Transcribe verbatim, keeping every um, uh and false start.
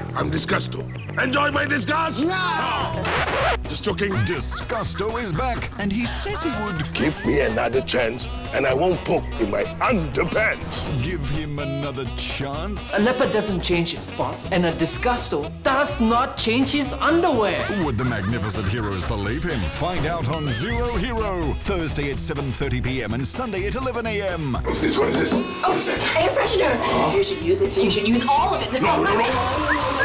I'm Disgusto. Enjoy my disgust? No! Just joking. Disgusto is back, and he says he would Give me another chance, and I won't poke in my underpants. give him another chance. A leopard doesn't change its spots, and a Disgusto does not change his underwear. Would the magnificent heroes believe him? Find out on Zero Hero, Thursday at seven thirty p m and Sunday at eleven a m What's this? What is this? What is that? Air freshener. You should use it. You should use all of it. No, no, no.